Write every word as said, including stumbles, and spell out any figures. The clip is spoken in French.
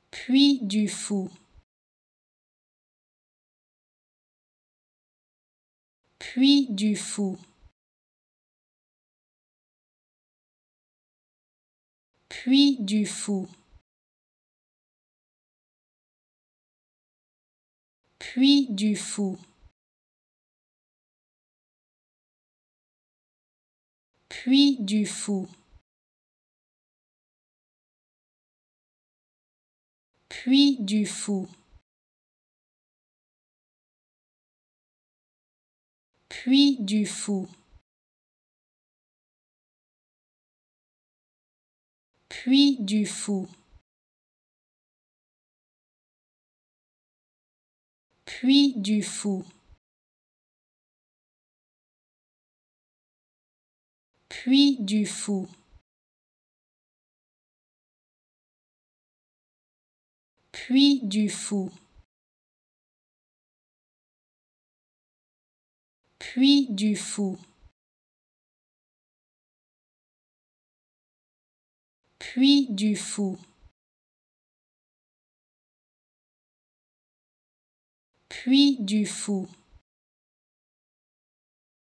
Puy du Fou. Puy du Fou. Puy du Fou. Puy du Fou. Puy du Fou. Puy du Fou. Puy du Fou. Puy du Fou. Puy du Fou. Puy du Fou. Puy du Fou. Puy du Fou. Puy du Fou. Puy du Fou.